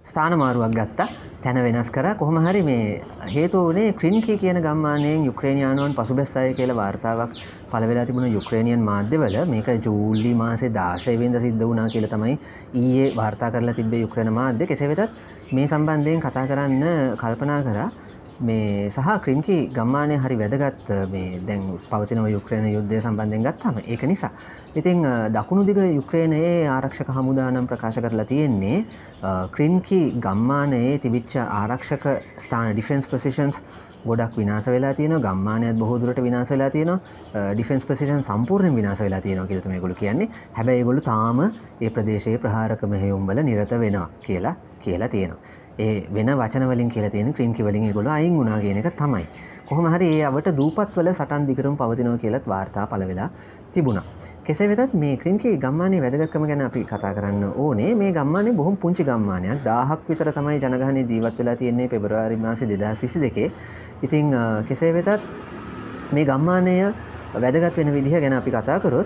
ස්ථානමාරුවක් ගත්තා. තැන වෙනස් කරා. කොහොම හරි මේ හේතුව වුණේ ක්‍රින්කී කියන ගම්මානයෙන් යුක්‍රේනියානුවන් පසුබැස්සය කියලා වාර්තාවක් පළ වෙලා තිබුණ යුක්‍රේනියන් මාධ්‍යවල. මේක ජූලි මාසේ 16 වෙනිදා සිද්ධ වුණා කියලා තමයි ඊයේ වාර්තා කරලා තිබ්බේ යුක්‍රේන මාධ්‍ය. කෙසේ වෙතත් මේ සම්බන්ධයෙන් කතා කරන්න කල්පනා කරා. මේ සහ ක්‍රින්කී ගම්මානය හරි වැදගත් මේ දැන් පවතින යුක්‍රේන යුද්ධය සම්බන්ධයෙන් ගත්තාම ඒක නිසා. ඉතින් දකුණු දිග යුක්‍රේනයේ ආරක්ෂක හමුදා නම් ප්‍රකාශ කරලා තියෙන්නේ ක්‍රින්කී ගම්මානයේ තිබිච්ච ආරක්ෂක ස්ථාන ඩිෆෙන්ස් පොසිෂන්ස් ගොඩක් විනාශ වෙලා තියෙනවා. ගම්මානයත් බොහෝ දුරට විනාශ වෙලා තියෙනවා. ඩිෆෙන්ස් පොසිෂන් සම්පූර්ණයෙන් විනාශ වෙලා තියෙනවා කියලා තමයි ඒගොල්ලෝ කියන්නේ. හැබැයි ඒගොල්ලෝ තාම ඒ ප්‍රදේශයේ ප්‍රහාරක මෙහෙයුම් වල නිරත වෙනවා කියලා තියෙනවා. ඒ වෙන වචන වලින් කියලා තියෙන ක්‍රින්කී වලින් ඒගොල්ලෝ අයින් වුණා කියන එක තමයි. කොහොම හරි ඒ අවට දූපත්වල සටන් දිගටම පවතිනවා කියලාත් වාර්තා පළ වෙලා තිබුණා. කෙසේ වෙතත් මේ ක්‍රින්කී ගම්මානයේ වැදගත්කම ගැන අපි කතා කරන්න ඕනේ. මේ ගම්මානේ බොහොම පුංචි ගම්මානයක්. 1000ක් විතර තමයි ජනගහනය ජීවත් වෙලා තියෙන්නේ පෙබරවාරි මාසේ 2022. ඉතින් කෙසේ වෙතත් මේ ගම්මානය වැදගත් වෙන විදිහ ගැන අපි කතා කරොත්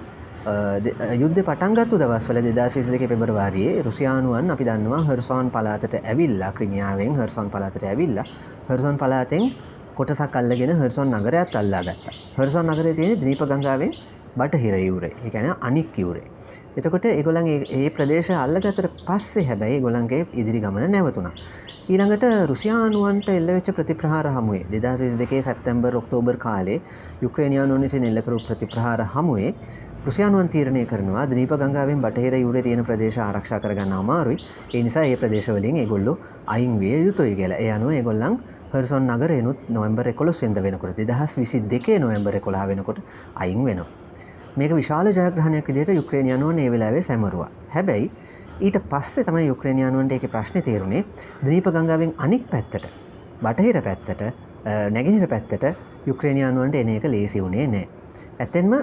යුද්ධ පටන් ගත්ත දවස්වල 2022 පෙබරවාරියේ රුසියානුවන් අපි දන්නවා හර්සෝන් පළාතට ඇවිල්ලා ක්‍රිමියාවෙන් හර්සෝන් පළාතට ඇවිල්ලා හර්සෝන් පළාතෙන් කොටසක් අල්ලගෙන හර්සෝන් නගරයත් අල්ලා ගත්තා. හර්සෝන් නගරයේ තියෙන ද්වීප ගංගාවේ බටහිර යුරේ. ඒ කියන්නේ අනික් යුරේ. එතකොට ඒගොල්ලන් මේ ප්‍රදේශය අල්ලගත්තට පස්සේ හැබැයි ඒගොල්ලන්ගේ ඉදිරි ගමන නැවතුණා. ඊළඟට රුසියානුවන්ට එල්ල වෙච්ච ප්‍රතිප්‍රහාර හමුවේ 2022 සැප්තැම්බර් ඔක්තෝබර් කාලේ යුක්‍රේනියානුවන් විසින් එල්ල කරපු ප්‍රතිප්‍රහාර හමුවේ රුසියානුවන් තීරණය කරනවා ද්වීප ගංගාවෙන් බටහිර යුරේ තියෙන ප්‍රදේශ ආරක්ෂා කරගන්න අමාරුයි. ඒ නිසා මේ ප්‍රදේශවලින් ඒගොල්ලෝ අයින් විය යුතුයි කියලා. ඒ අනුව ඒගොල්ලන් හර්සෝන් නගරේනුත් නොවැම්බර් 11 වෙනිදා වෙනකොට 2022 නොවැම්බර් 11 වෙනකොට අයින් වෙනවා. මේක විශාල ජයග්‍රහණයක් විදිහට යුක්‍රේනියානුවන් ඒ වෙලාවේ සැමරුවා. හැබැයි ඊට පස්සේ තමයි යුක්‍රේනියානුවන්ට ඒකේ ප්‍රශ්නේ තේරුනේ ද්වීප ගංගාවෙන් අනික් පැත්තට බටහිර පැත්තට නැගෙනහිර පැත්තට යුක්‍රේනියානුවන්ට එන එක ලේසි වුණේ නැහැ. ඇත්තෙන්ම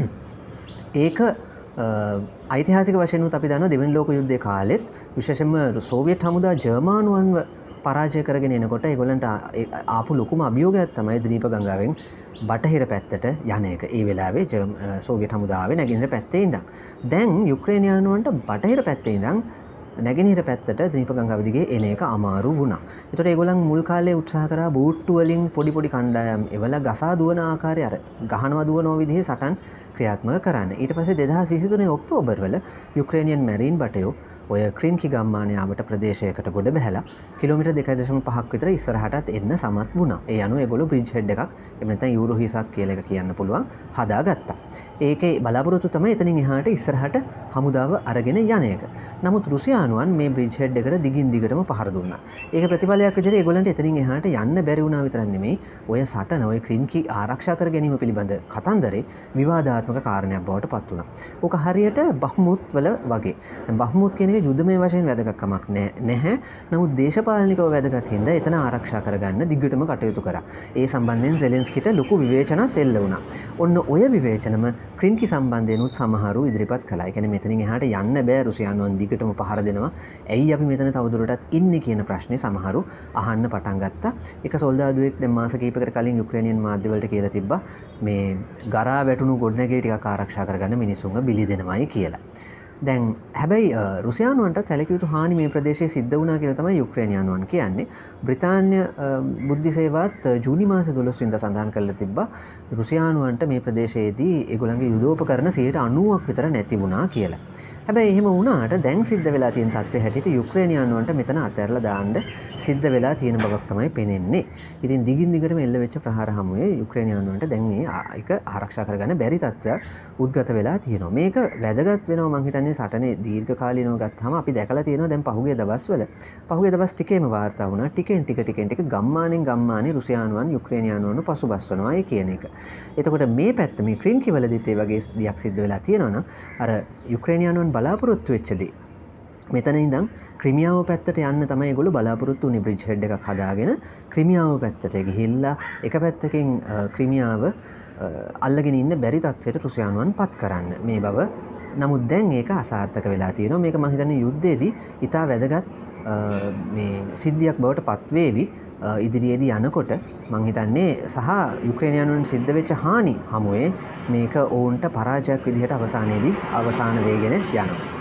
ඒක ඓතිහාසික වශයෙන් උත් අපි දන්නවා දෙවන ලෝක යුද්ධයේ කාලෙත් විශේෂයෙන්ම සෝවියට් හමුදා ජර්මානුවන්ව පරාජය කරගෙන එනකොට ඒගොල්ලන්ට ආපු ලොකුම අභියෝගයක් තමයි ද්වීප ගංගාවෙන් බටහිර පැත්තට යන එක. ඒ වෙලාවේ සෝවියට් හමුදාවේ නැගෙනහිර පැත්තේ ඉඳන්. දැන් යුක්‍රේනියානුවන්ට බටහිර පැත්තේ ඉඳන් නැගෙනහිර පැත්තට ද්වීප ගංගාව දිගේ එන එක අමාරු වුණා. ඒතකොට ඒගොල්ලන් මුල් කාලේ උත්සාහ කරා බූට්ටු වලින් පොඩි පොඩි කණ්ඩායම් එවලා ගසා දුවන ආකාරය අර ගහනවා දුවනවා විදිහේ සටන් ක්‍රියාත්මක කරන්න. ඊට පස්සේ 2023 ඔක්තෝබර් වල යුක්‍රේනියන් මැරීන් බටයෝ ඔය ක්‍රින්කී ගම්මානයේ ආවට ප්‍රදේශයකට ගොඩ බැහැලා කිලෝමීටර් 2.5ක් විතර ඉස්සරහටත් එන්න සමත් වුණා. ඒ අනුව ඒගොල්ලෝ බ්‍රිජ් හෙඩ් එකක් එහෙම නැත්නම් යූරෝ හිසක් කියලා එක කියන්න පුළුවන් හදාගත්තා. ඒකේ බලාපොරොත්තු තමයි එතනින් එහාට ඉස්සරහට හමුදාව අරගෙන යන එක. නමුත් රුසියානුවන් මේ බ්‍රිජ් හෙඩ් එකට දිගින් දිගටම පහර දුන්නා. ඒක ප්‍රතිඵලයක් විදිහට ඒගොල්ලන්ට එතනින් එහාට යන්න බැරි වුණා විතරක් නෙමෙයි ඔය සටන ඔය ක්‍රින්කී ආරක්ෂා කර ගැනීම පිළිබඳ කතන්දරේ විවාදාත්මක කාරණයක් බවට පත් වුණා. ඕක හරියට බහ්මුත් වල වගේ. දැන් බහ්මුත් කියන එක යුද්ධමය වශයෙන් වැදගත්කමක් නැහැ. නමුත් දේශපාලනිකව වැදගත් හින්දා එතන ආරක්ෂා කරගන්න දිගටම කටයුතු කරා. ඒ සම්බන්ධයෙන් zelenskyට ලොකු විවේචනත් එල්ල වුණා. ඔන්න ඔය විවේචනම ක්‍රින්කී සම්බන්ධයෙන් උත් සමහරු ඉදිරිපත් කළා. ඒ කියන්නේ මෙතනින් එහාට යන්න බෑ රුසියානුවන් දිගටම පහර දෙනවා. ඇයි අපි මෙතන තවදුරටත් ඉන්නේ කියන ප්‍රශ්නේ සමහරු අහන්න පටන් ගත්තා. එක සොල්දාදුවෙක් දැන් මාස කිහිපයකට කලින් යුක්‍රේනියන් මාධ්‍යවලට කියලා තිබ්බා මේ ගරා වැටුණු ගොඩනැගිලි ටිකක් ආරක්ෂා කරගන්න මිනිස්සුන්ව බිලි දෙනවයි කියලා. දැන් හැබැයි රුසියානුවන්ට සැලකිය යුතු හානි මේ ප්‍රදේශයේ සිද්ධ වුණා කියලා තමයි යුක්‍රේනියානුවන් කියන්නේ. බ්‍රිතාන්‍ය බුද්ධි සේවාවත් ජූනි මාසේ 12 වෙනිදා සඳහන් කරලා තිබ්බා රුසියානුවන්ට මේ ප්‍රදේශයේදී ඒගොල්ලන්ගේ යුදෝපකරණ 90% විතර නැති වුණා කියලා. හැබැයි එහෙම වුණාට දැන් සිද්ධ වෙලා තියෙන තත්ත්වය හැටියට යුක්‍රේනියානුවන්ට මෙතන අතහැරලා දාන්න සිද්ධ වෙලා තියෙන බවක් තමයි පේන්නේ. ඉතින් දිගින් දිගටම එල්ල වෙච්ච ප්‍රහාර හමුවේ යුක්‍රේනියානුවන්ට දැන් ඒක ආරක්ෂා කරගන්න බැරි තත්ත්වයක් උද්ගත වෙලා තියෙනවා. මේක වැදගත් වෙනවා මං හිතන්නේ සටනේ දීර්ඝකාලීනව ගත්තාම අපි දැකලා තියෙනවා දැන් පහුගිය දවස් ටිකේම වාර්තා වුණා ටිකෙන් ටික ගම්මානෙන් ගම්මානේ රුසියානුවන් යුක්‍රේනියානුවන්ව පසුබස්වනවායි කියන එක. එතකොට මේ පැත්ත මේ ක්‍රින්කී වලදීත් ඒ වගේ දෙයක් සිද්ධ වෙලා තියෙනවා නම් අර යුක්‍රේනියානුවන් බලාපොරොත්තු වෙච්ච දේ මෙතන ඉඳන් ක්‍රිමියාව පැත්තට යන්න තමයි ඒගොල්ලෝ බලාපොරොත්තු වුනේ බ්‍රිජ් හෙඩ් එකක් හදාගෙන ක්‍රිමියාව පැත්තට ගිහිල්ලා එක පැත්තකින් ක්‍රිමියාව අල්ලගෙන ඉන්න බැරි තත්ත්වයට රුසියානුවන් පත් කරන්න මේ බව. නමුත් දැන් ඒක අසාර්ථක වෙලා තියෙනවා. මේක මම හිතන්නේ යුද්ධයේදී ඉතා වැදගත් මේ සිද්ධියක් බවට පත්වේවි ඉදිරියේදී යනකොට මං හිතන්නේ සහ යුක්‍රේනියානුවන් සිද්ධ වෙච්ච හානි හමුවේ මේක ඔවුන්ට පරාජයක් විදිහට අවසානයේදී අවසාන වේගෙන යනවා.